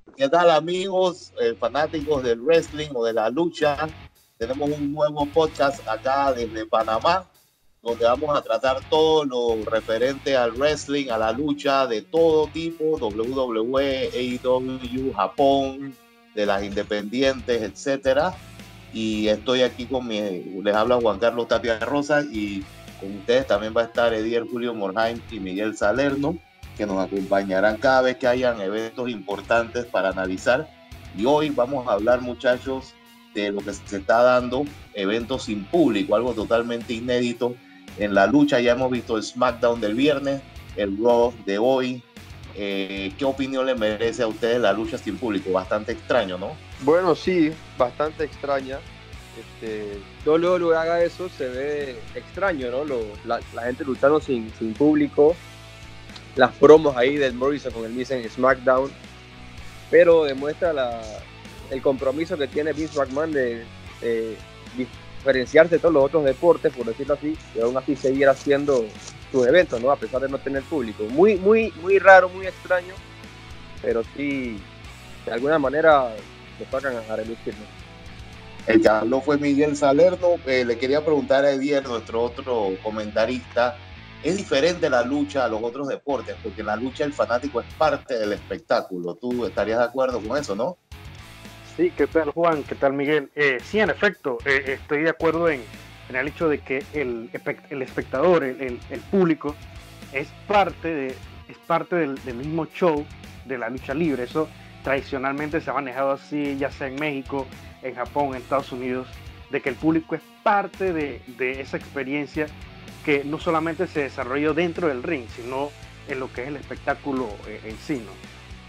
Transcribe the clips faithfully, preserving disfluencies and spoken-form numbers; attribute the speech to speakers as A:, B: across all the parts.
A: ¿Qué tal, amigos eh, fanáticos del wrestling o de la lucha? Tenemos un nuevo podcast acá desde Panamá, donde vamos a tratar todo lo referente al wrestling, a la lucha de todo tipo, W W E, A E W, Japón, de las independientes, etcétera. Y estoy aquí con mi, les habla Juan Carlos Tapia Rosa, y con ustedes también va a estar Edier Julio Morhaim y Miguel Salerno, que nos acompañarán cada vez que hayan eventos importantes para analizar. Y hoy vamos a hablar, muchachos, de lo que se está dando, eventos sin público, algo totalmente inédito en la lucha. Ya hemos visto el SmackDown del viernes, el Raw de hoy. Eh, ¿Qué opinión le merece a ustedes la lucha sin público? Bastante extraño, ¿no?
B: Bueno, sí, bastante extraña. Este, W W E haga eso se ve extraño, ¿no? Lo, la, la gente luchando sin, sin público, las promos ahí del Morrison con el Miz en SmackDown, pero demuestra la, el compromiso que tiene Vince McMahon de, de diferenciarse de todos los otros deportes, por decirlo así, y aún así seguir haciendo sus eventos, ¿no? A pesar de no tener público. Muy, muy, muy raro, muy extraño, pero sí, de alguna manera lo sacan a relucir, ¿no?
A: El que habló fue Miguel Salerno. Eh, le quería preguntar a Edier, nuestro otro comentarista, ¿es diferente la lucha a los otros deportes? Porque en la lucha el fanático es parte del espectáculo. ¿Tú estarías de acuerdo con eso, no?
C: Sí, ¿qué tal, Juan? ¿Qué tal, Miguel? Eh, sí, en efecto, eh, estoy de acuerdo en, en el hecho de que el, el espectador, el, el, el público, es parte, de, es parte del, del mismo show de la lucha libre. Eso tradicionalmente se ha manejado así, ya sea en México, en Japón, en Estados Unidos, de que el público es parte de, de esa experiencia que no solamente se desarrolló dentro del ring, sino en lo que es el espectáculo eh, en sí, ¿no?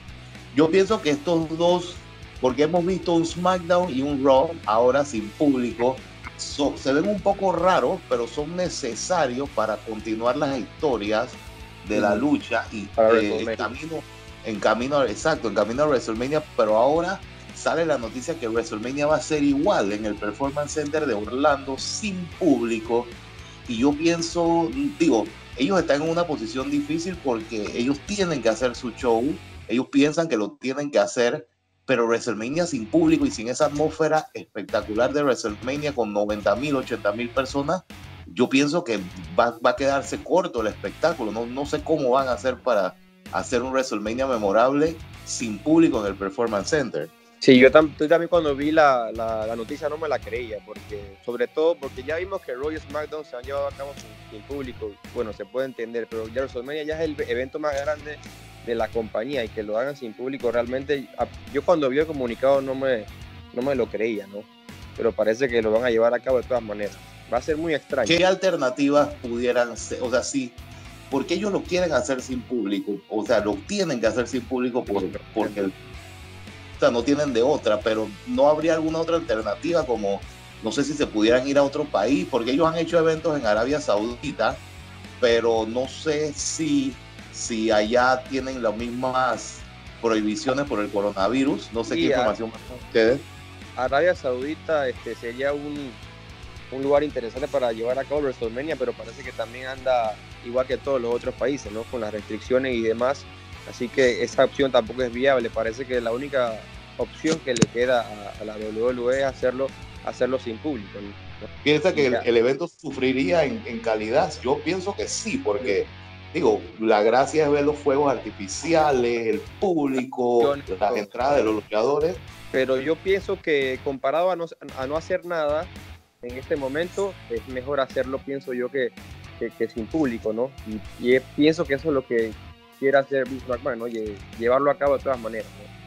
A: Yo pienso que estos dos, porque hemos visto un SmackDown y un Raw ahora sin público, so, se ven un poco raros, pero son necesarios para continuar las historias de la lucha y eh, en camino, en camino, exacto, en camino a WrestleMania. Pero ahora sale la noticia que WrestleMania va a ser igual en el Performance Center de Orlando sin público. Y yo pienso, digo, ellos están en una posición difícil porque ellos tienen que hacer su show, ellos piensan que lo tienen que hacer, pero WrestleMania sin público y sin esa atmósfera espectacular de WrestleMania con noventa mil, ochenta mil personas, yo pienso que va, va a quedarse corto el espectáculo. No, no sé cómo van a hacer para hacer un WrestleMania memorable sin público en el Performance Center.
B: Sí, yo, tam yo también cuando vi la, la, la noticia no me la creía, porque sobre todo porque ya vimos que Raw y SmackDown se han llevado a cabo sin, sin público. Bueno, se puede entender, pero ya WrestleMania ya es el evento más grande de la compañía, y que lo hagan sin público realmente, yo cuando vi el comunicado no me, no me lo creía, ¿no? Pero parece que lo van a llevar a cabo de todas maneras. Va a ser muy extraño.
A: ¿Qué alternativas pudieran ser? O sea, sí, ¿por qué ellos lo quieren hacer sin público? O sea, lo tienen que hacer sin público por, porque o sea, no tienen de otra, pero no habría alguna otra alternativa, como no sé si se pudieran ir a otro país, porque ellos han hecho eventos en Arabia Saudita, pero no sé si si allá tienen las mismas prohibiciones por el coronavirus. No sé sí, qué información tienen ustedes.
B: Arabia Saudita este, sería un, un lugar interesante para llevar a cabo WrestleMania, pero parece que también anda igual que todos los otros países, ¿no? Con las restricciones y demás. Así que esa opción tampoco es viable. Parece que la única opción que le queda a, a la W W E es hacerlo, hacerlo sin público, ¿no?
A: ¿Piensa que el, el evento sufriría en, en calidad? Yo pienso que sí, porque digo, la gracia es ver los fuegos artificiales, el público, las entradas de los luchadores.
B: Pero yo pienso que comparado a no, a no hacer nada en este momento, es mejor hacerlo, pienso yo, que, que, que sin público, ¿no? Y, y pienso que eso es lo que quiere hacer Vince McMahon, ¿no? Y llevarlo a cabo de todas maneras,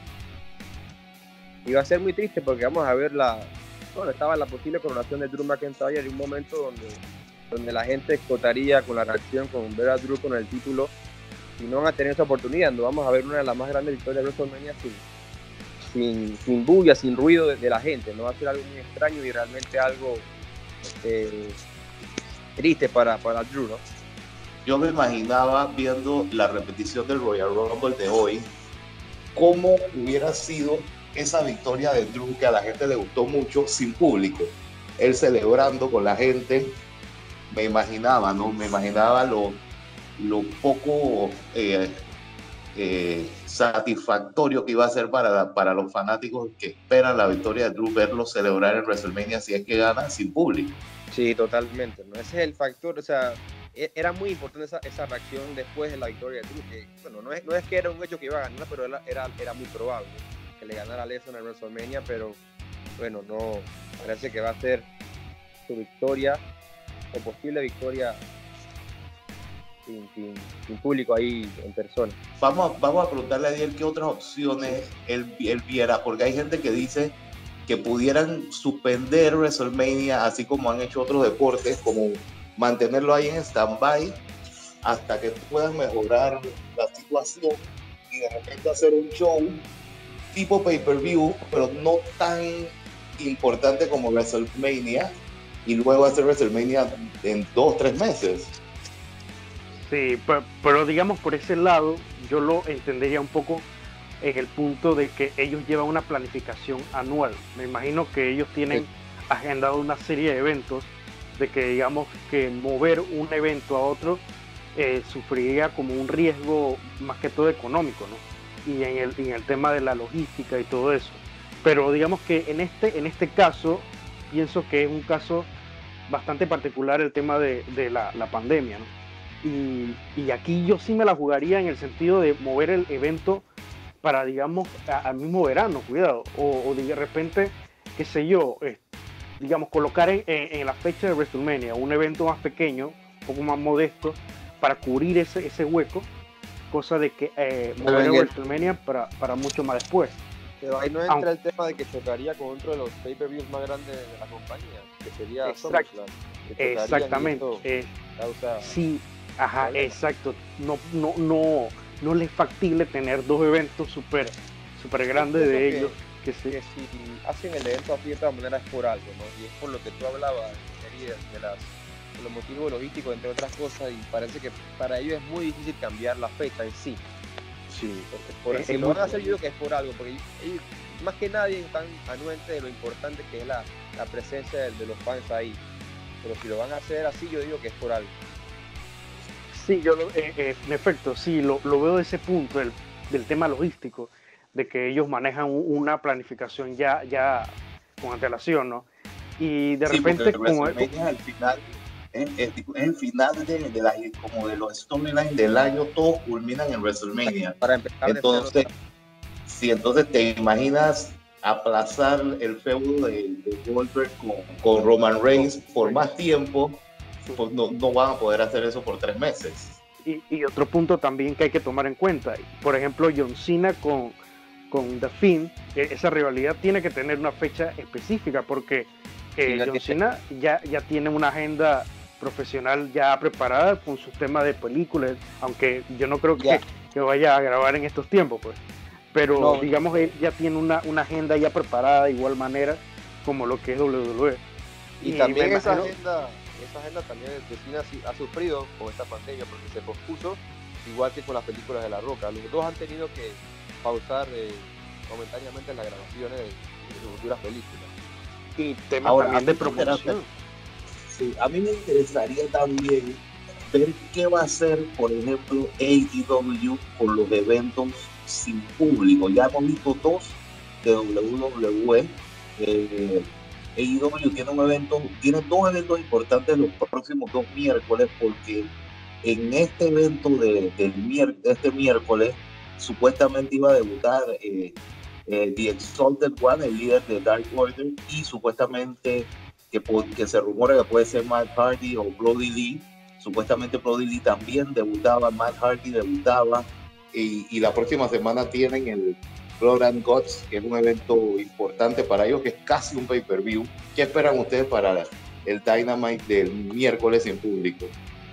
B: ¿no? Y va a ser muy triste porque vamos a ver la... Bueno, estaba la posible coronación de Drew McIntyre en un momento donde... donde la gente explotaría con la reacción, con ver a Drew con el título, y no van a tener esa oportunidad. No vamos a ver una de las más grandes victorias de WrestleMania sin, sin, sin bulla, sin ruido de, de la gente. No va a ser algo muy extraño y realmente algo eh, triste para, para Drew, ¿no?
A: Yo me imaginaba viendo la repetición del Royal Rumble de hoy, cómo hubiera sido esa victoria de Drew, que a la gente le gustó mucho, sin público. Él celebrando con la gente. Me imaginaba, ¿no? Me imaginaba lo, lo poco eh, eh, satisfactorio que iba a ser para, para los fanáticos que esperan la victoria de Drew, verlo celebrar en WrestleMania si es que gana sin público.
B: Sí, totalmente, ¿no? Ese es el factor, o sea, era muy importante esa, esa reacción después de la victoria de Drew, que, bueno, no es, no es que era un hecho que iba a ganar, pero era, era, era muy probable que le ganara a Lesnar en WrestleMania, pero bueno, no, parece que va a ser su victoria, o posible victoria, sin, sin, sin público ahí en persona.
A: Vamos, vamos a preguntarle a Diel qué otras opciones él, él viera, porque hay gente que dice que pudieran suspender WrestleMania, así como han hecho otros deportes, como mantenerlo ahí en stand-by hasta que puedan mejorar la situación y de repente hacer un show tipo pay-per-view, pero no tan importante como WrestleMania, y luego hacer WrestleMania en dos, tres meses.
C: Sí, pero, pero digamos por ese lado, yo lo entendería un poco en el punto de que ellos llevan una planificación anual. Me imagino que ellos tienen sí. agendado una serie de eventos, de que digamos que mover un evento a otro eh, sufriría como un riesgo más que todo económico, ¿no? Y en el, en el tema de la logística y todo eso. Pero digamos que en este, en este caso, pienso que es un caso bastante particular el tema de, de la, la pandemia, ¿no? Y, y aquí yo sí me la jugaría en el sentido de mover el evento para, digamos, al mismo verano, cuidado, o, o de repente, qué sé yo, eh, digamos, colocar en, en, en la fecha de WrestleMania un evento más pequeño, un poco más modesto, para cubrir ese, ese hueco, cosa de que eh, mover el WrestleMania para, para mucho más después.
B: Pero ahí no entra Aunque, el tema de que chocaría con otro de los pay-per-views más grandes de la compañía, que sería
C: exact, SummerSlam. Que exactamente. Eh,
B: causa
C: sí, ajá, problema. Exacto. No, no, no, no les es factible tener dos eventos súper super grandes de ellos.
B: Que, que, que si hacen el evento así de todas maneras es por algo, ¿no? Y es por lo que tú hablabas, de, de, las, de los motivos logísticos, entre otras cosas, y parece que para ellos es muy difícil cambiar la fecha en sí.
C: Sí,
B: por eso lo van a hacer, yo creo que es por algo, porque ellos, más que nadie están anuentes de lo importante que es la, la presencia de, de los fans ahí. Pero si lo van a hacer así, yo digo que es por algo.
C: Sí, yo lo, eh, eh, en efecto, sí, lo, lo veo de ese punto, del, del tema logístico, de que ellos manejan una planificación ya, ya con antelación, ¿no? Y de
A: sí,
C: repente,
A: como es al final, es, es, es el final de, de, la, como de los storylines del año, todos culminan en WrestleMania.
B: Para empezar,
A: entonces, sí, entonces te imaginas aplazar el feudo de, de Goldberg con, con Roman Reigns por más tiempo, pues no, no van a poder hacer eso por tres meses.
C: Y, y otro punto también que hay que tomar en cuenta, por ejemplo, John Cena con, con The Fiend, esa rivalidad tiene que tener una fecha específica, porque eh, sí, John Cena ya, ya tiene una agenda profesional ya preparada con sus temas de películas, aunque yo no creo que, que vaya a grabar en estos tiempos, pues. Pero no, digamos él ya tiene una, una agenda ya preparada de igual manera como lo que es W W E.
B: Y, y también esa imagino... agenda, esa agenda también de Cena ha sufrido con esta pandemia porque se pospuso, igual que con las películas de La Roca. Los dos han tenido que pausar eh, momentáneamente las grabaciones de, de sus futuras películas.
C: Y temas Ahora, también de promoción.
A: Sí, a mí me interesaría también ver qué va a hacer, por ejemplo, A E W con los eventos sin público. Ya hemos visto dos de W W E. Eh, A E W tiene un evento, tiene dos eventos importantes los próximos dos miércoles, porque en este evento de, de, mier, de este miércoles supuestamente iba a debutar eh, eh, The Exalted One, el líder de Dark Order, y supuestamente que, que se rumora que puede ser Matt Hardy o Brody Lee. Supuestamente Brody Lee también debutaba, Matt Hardy debutaba, y, y la próxima semana tienen el Blood and Guts, que es un evento importante para ellos, que es casi un pay-per-view. ¿Qué esperan ustedes para el Dynamite del miércoles en público?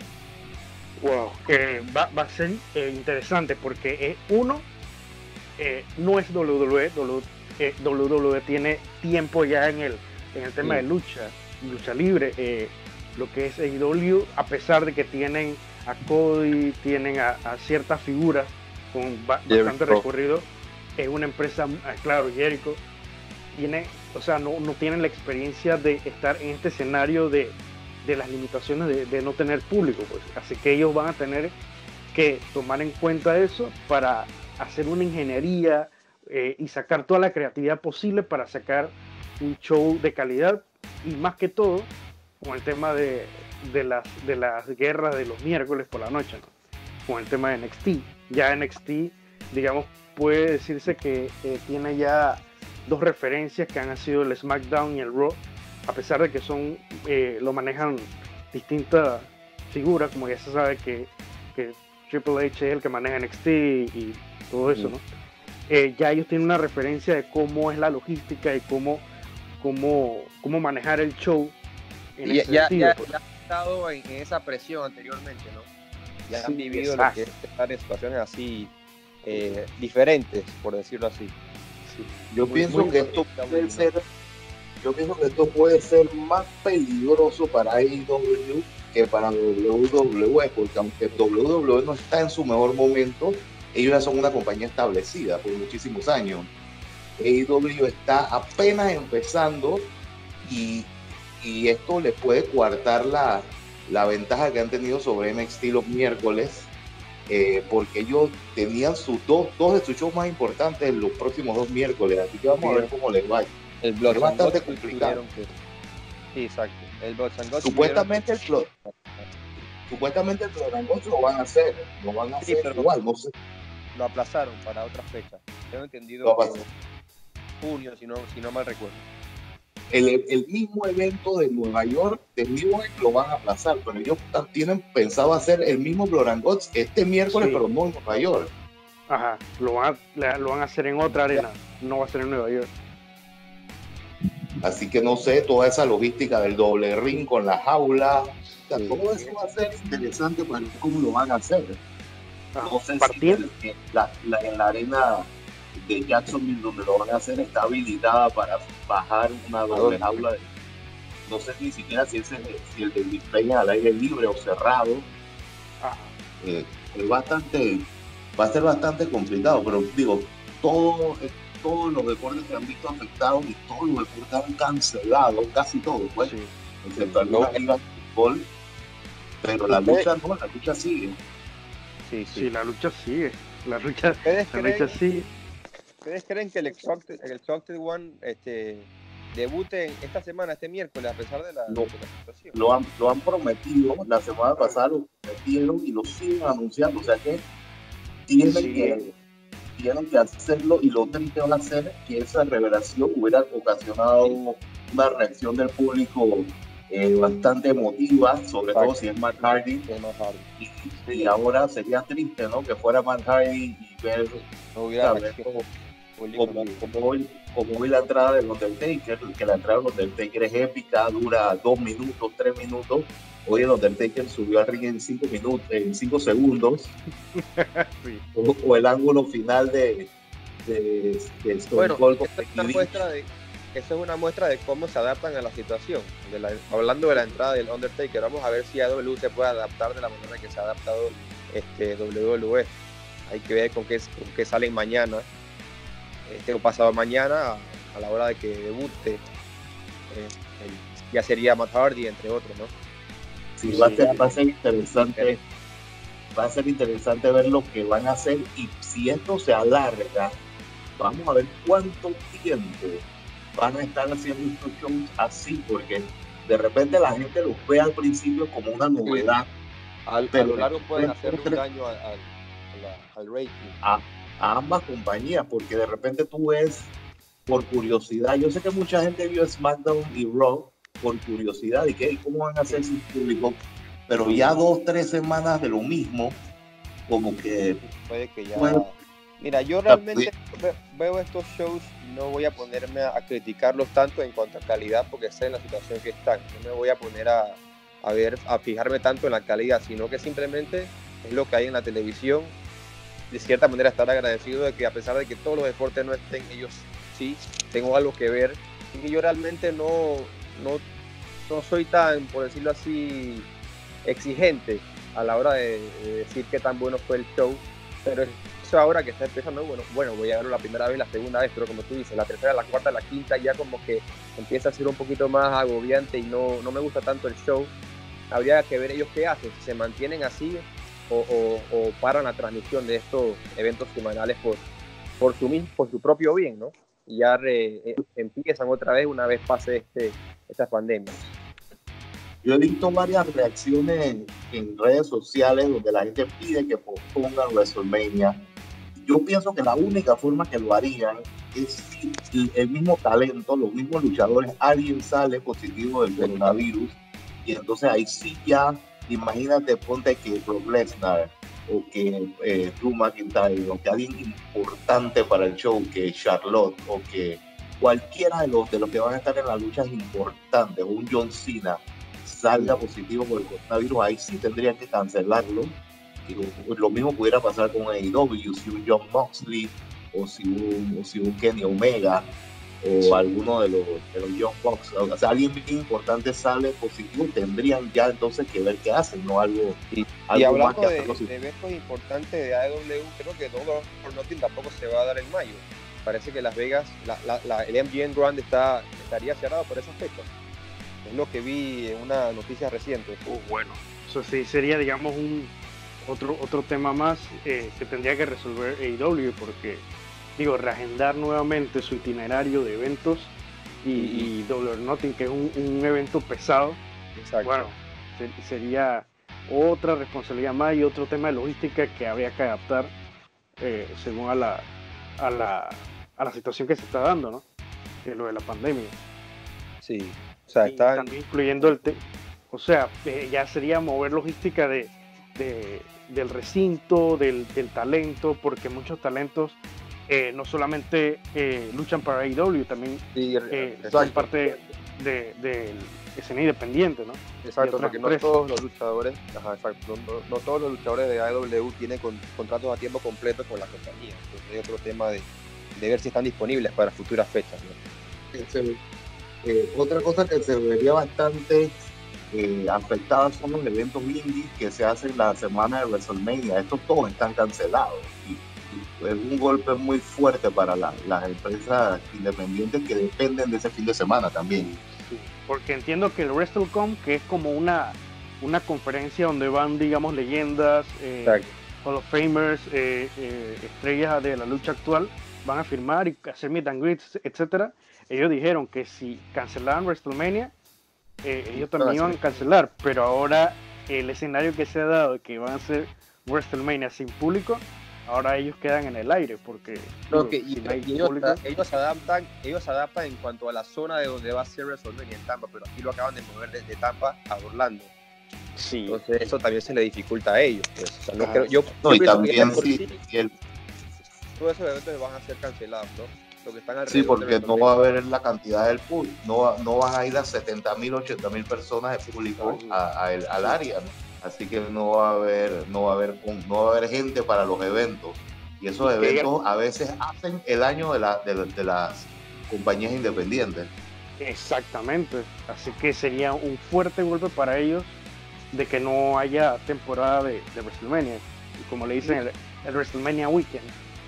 C: Wow, eh, va, va a ser eh, interesante porque eh, uno, eh, no es W W E, W, eh, W W E tiene tiempo ya en el, en el tema sí. de lucha, lucha libre, eh, lo que es A E W, a pesar de que tienen a Cody, tienen a, a ciertas figuras con ba bastante recorrido, es una empresa, claro, Jericho, tiene, o sea, no, no tienen la experiencia de estar en este escenario de, de las limitaciones de, de no tener público, pues. Así que ellos van a tener que tomar en cuenta eso para hacer una ingeniería eh, y sacar toda la creatividad posible para sacar un show de calidad, y más que todo con el tema de, de, las, de las guerras de los miércoles por la noche, ¿no? Con el tema de N X T. Ya N X T, digamos, puede decirse que eh, tiene ya dos referencias que han sido el SmackDown y el Raw, a pesar de que son eh, lo manejan distintas figuras, como ya se sabe que, que Triple H es el que maneja N X T y todo eso, ¿no? Eh, ya ellos tienen una referencia de cómo es la logística y cómo, cómo, cómo manejar el show en
B: y
C: ese
B: ya,
C: sentido.
B: ya,
C: Pues.
B: ya han estado en, en esa presión anteriormente, ¿no? Ya
C: Sí,
B: han vivido
C: exacto.
B: lo que es estar en situaciones así eh, diferentes, por decirlo así.
C: Sí.
A: Yo
C: Muy-
A: pienso
C: muy
A: que esto
B: bonito,
A: puede
B: ¿no?
A: ser, yo pienso que esto puede ser más peligroso para A E W que para W W E, porque aunque W W E no está en su mejor momento, ellos ya son una compañía establecida por muchísimos años. A E W está apenas empezando y, y esto les puede coartar la, la ventaja que han tenido sobre N X T los miércoles, eh, porque ellos tenían sus dos, dos de sus shows más importantes en los próximos dos miércoles, así que vamos a ver cómo les va.
B: El Blood
A: Es
B: and
A: bastante
B: Guts
A: complicado.
B: tuvieron que- Sí, exacto. El Blood and Guts
A: Supuestamente el Blood, supuestamente el Blood and Guts lo van a hacer, lo van a
B: Sí,
A: hacer
B: pero-
A: igual, no sé.
B: lo aplazaron para otra fecha. Tengo entendido
A: Lo
B: que
A: aplazaron.
B: junio, si no, si no mal recuerdo.
A: El, el mismo evento de Nueva York, de New York, lo van a aplazar, pero ellos tienen pensado hacer el mismo Blood and Guts este miércoles,
C: Sí.
A: pero no en Nueva York.
C: Ajá, lo van, a, la- lo van a hacer en otra arena, no va a ser en Nueva York.
A: Así que no sé, toda esa logística del doble ring con la jaula, o sea,
B: Sí.
A: todo eso va a ser interesante para ver cómo lo van a hacer.
C: Ajá,
A: No sé
C: partiendo-
A: si en la, la, en la arena de Jacksonville donde lo van a hacer está habilitada para bajar una doble jaula. De, no sé ni siquiera si, ese, si el del display es al aire libre o cerrado.
C: ajá.
A: Eh, es bastante, va a ser bastante complicado, pero digo, todo, eh, todos los deportes se han visto afectados y todos los deportes han cancelado, casi todos, pues,
C: Sí.
A: excepto algunas ligas de fútbol, pero la lucha no, la lucha sigue.
B: Sí, sí.
C: Sí, la lucha sigue. La lucha,
B: ¿Ustedes,
C: la
B: creen,
C: lucha sigue.
B: ¿Ustedes creen que el Exalted, el Exalted One este, debute en esta semana, este miércoles, a pesar de la,
A: No.
B: de la situación?
A: Lo han, lo han prometido, la semana pasada lo prometieron y lo siguen anunciando, o sea que tienen,
C: Sí.
A: que, tienen que hacerlo, y lo otro que van a hacer es que esa revelación hubiera ocasionado una reacción del público eh, bastante emotiva, sobre
B: Exacto.
A: todo si es Matt Hardy,
B: Es más hard.
A: y, y ahora sería triste, ¿no? Que fuera Matt Hardy y ver,
B: No hubiera
A: saber
B: reacción
A: cómo,
B: pública,
A: como,
B: sí.
A: como, hoy, como hoy la entrada del Undertaker, que la entrada del Undertaker es épica, dura dos minutos, tres minutos. Hoy el Undertaker subió al ring en cinco minutos, en cinco segundos,
C: Sí.
A: o, o el ángulo final de, de, de Stone
B: Bueno,
A: Cold con
B: esa es,
A: Becky
B: una
A: Lynch.
B: muestra de, eso es una muestra de cómo se adaptan a la situación. De la, hablando de la entrada del Undertaker, vamos a ver si A E W se puede adaptar de la manera que se ha adaptado este, W W E. Hay que ver con qué, con qué salen mañana, este, o pasado mañana, a, a la hora de que debute. Eh, el- ya sería Matt Hardy, entre otros, ¿no?
A: Sí, va a ser, va a ser interesante, va a ser interesante ver lo que van a hacer, y si esto se alarga, vamos a ver cuánto tiempo van a estar haciendo estos shows así, porque de repente la gente los ve al principio como una novedad
B: Al, a
A: Pero
B: lo largo pueden
A: después-
B: hacerle un daño al, al, a la- al rating.
A: a, a ambas compañías, porque de repente tú ves por curiosidad, yo sé que mucha gente vio SmackDown y Raw por curiosidad y que cómo van a hacer sin público, pero ya dos, tres semanas de lo mismo, como que
B: Puede que ya.
A: Bueno.
B: Mira, yo realmente ve- veo estos shows y no voy a ponerme a, a criticarlos tanto en cuanto a calidad porque sé en la situación que están. No me voy a poner a, a ver, a fijarme tanto en la calidad, sino que simplemente es lo que hay en la televisión. De cierta manera estar agradecido de que a pesar de que todos los deportes no estén, ellos sí, tengo algo que ver. Y que yo realmente no, no, no soy tan, por decirlo así, exigente a la hora de, de decir qué tan bueno fue el show, pero eso ahora que está empezando, bueno, bueno, voy a verlo la primera vez, la segunda vez, pero como tú dices, la tercera, la cuarta, la quinta ya como que empieza a ser un poquito más agobiante y no, no me gusta tanto el show. Habría que ver ellos qué hacen, si se mantienen así o, o, o paran la transmisión de estos eventos semanales por, por, su, por su propio bien, ¿no? Y ya re, eh, empiezan otra vez una vez pase este, esta pandemia.
A: Yo he visto varias reacciones en, en redes sociales donde la gente pide que pospongan WrestleMania. Yo pienso que la única forma que lo harían es si el mismo talento, los mismos luchadores, alguien sale positivo del coronavirus, y entonces ahí sí ya, imagínate, ponte que Brock Lesnar o que eh, Drew McIntyre o que alguien importante para el show, que Charlotte o que cualquiera de los, de los que van a estar en la lucha es importante, o un John Cena salga positivo por el coronavirus, ahí sí tendrían que cancelarlo. Y lo, lo mismo pudiera pasar con A E W, si un Jon Moxley o si un, o si un Kenny Omega o sí. alguno de los, de los Young Bucks, o sea, alguien bien importante sale positivo, tendrían ya entonces que ver qué hacen, no algo,
B: y,
A: algo
B: y hablando
A: más
B: de,
A: que
B: de eventos importantes de A E W, creo que Double or Nothing tampoco se va a dar en mayo. Parece que Las Vegas, la, la, la, el M G M Grand está, estaría cerrado por esas fechas. Es lo que vi en una noticia reciente.
C: Uh, bueno, eso sí sería, digamos, un otro otro tema más eh, que tendría que resolver A E W, porque, digo, reagendar nuevamente su itinerario de eventos y, y Double or Nothing, que es un, un evento pesado.
B: Exacto.
C: Bueno, ser, sería otra responsabilidad más y otro tema de logística que habría que adaptar eh, según a la, a la a la situación que se está dando, ¿no? Que lo de la pandemia.
B: Sí. O sea, están...
C: también incluyendo el te o sea, eh, ya sería mover logística de, de del recinto, del, del talento, porque muchos talentos eh, no solamente eh, luchan para A E W, también
B: sí,
C: eh, son parte del de, de escena independiente, ¿no?
B: Exacto, porque no todos los luchadores, ajá, exacto, no, no, no todos los luchadores de A E W tienen con, contratos a tiempo completo con la compañía. Entonces hay otro tema de, de ver si están disponibles para futuras fechas, ¿no?
A: Eh, otra cosa que se vería bastante eh, afectada son los eventos indies que se hacen la semana de WrestleMania. Estos todos están cancelados y, y es un golpe muy fuerte para la, las empresas independientes que dependen de ese fin de semana también.
C: Sí, porque entiendo que el WrestleCon, que es como una, una conferencia donde van, digamos, leyendas, eh, Hall of Famers, eh, eh, estrellas de la lucha actual, van a firmar y hacer meet and greets, etcétera. Ellos dijeron que si cancelaban WrestleMania, eh, ellos también iban a cancelar, pero ahora el escenario que se ha dado, que van a hacer WrestleMania sin público, ahora ellos quedan en el aire, porque
B: no, digo, que, si y, no hay y ellos, ellos adaptan ellos adaptan en cuanto a la zona de donde va a ser WrestleMania en Tampa, pero aquí lo acaban de mover desde Tampa a Orlando. Sí. Entonces eso también se le dificulta a ellos. Pues. O sea, no ah, creo, yo,
A: no,
B: yo
A: y también sí,
B: sí,
A: y el...
B: todos esos eventos van a ser cancelados, ¿no? Lo que están
A: sí, porque no va a haber la cantidad del público, no, no van a ir a setenta mil, ochenta mil personas de público a, a el, al área, ¿no? Así que no va a haber, no va a haber, no va a haber gente para los eventos, y esos eventos a veces hacen el año de, la, de, de las compañías independientes.
C: Exactamente, así que sería un fuerte golpe para ellos de que no haya temporada de, de WrestleMania, y como le dicen, el, el WrestleMania Weekend.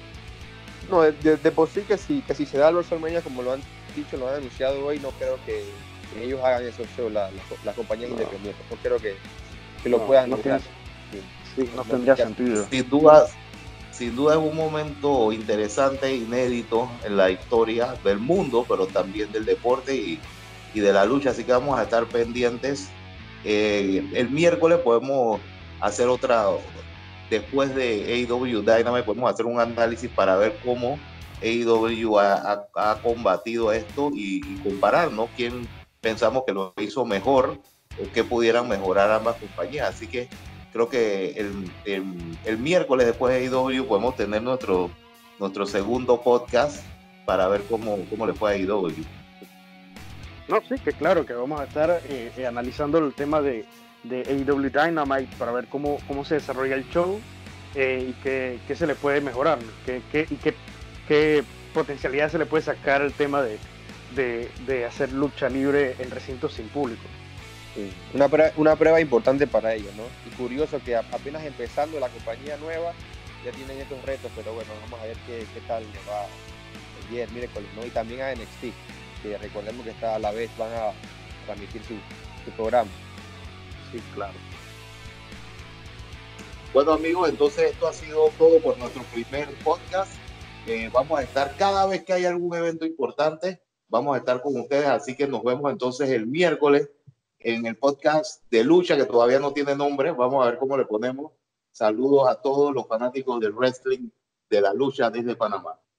B: No, de, de, de por sí que si, que si se da el WrestleMania, como lo han dicho, lo han anunciado hoy, no creo que, que ellos hagan esos shows, las la, la compañías no. independientes. No creo que, que lo no, puedan
C: no
B: lograr.
C: Sí, sí, no, no tendría sentido.
A: Sin duda, sin duda es un momento interesante e inédito en la historia del mundo, pero también del deporte y, y de la lucha, así que vamos a estar pendientes. Eh, el miércoles podemos hacer otra... Después de A E W Dynamite podemos hacer un análisis para ver cómo A E W ha, ha, ha combatido esto y, y comparar, ¿no? Quién pensamos que lo hizo mejor o qué pudieran mejorar ambas compañías. Así que creo que el, el, el miércoles después de A E W podemos tener nuestro, nuestro segundo podcast para ver cómo, cómo le fue a A E W.
C: No, sí, que claro, que vamos a estar eh, eh, analizando el tema de de A E W Dynamite para ver cómo, cómo se desarrolla el show eh, y qué, qué se le puede mejorar, qué, qué, y qué, qué potencialidad se le puede sacar al tema de, de, de hacer lucha libre en recintos sin público.
B: Sí. Una, prueba, una prueba importante para ellos, ¿no? Y curioso que apenas empezando la compañía nueva ya tienen estos retos, pero bueno, vamos a ver qué, qué tal le va el día del miércoles, ¿no? Y también a N X T, que recordemos que está a la vez van a transmitir su, su programa.
C: Sí, claro.
A: Bueno, amigos, entonces esto ha sido todo por nuestro primer podcast. Eh, vamos a estar cada vez que hay algún evento importante, vamos a estar con ustedes, así que nos vemos entonces el miércoles en el podcast de lucha, que todavía no tiene nombre. Vamos a ver cómo le ponemos. Saludos a todos los fanáticos del wrestling, de la lucha desde Panamá.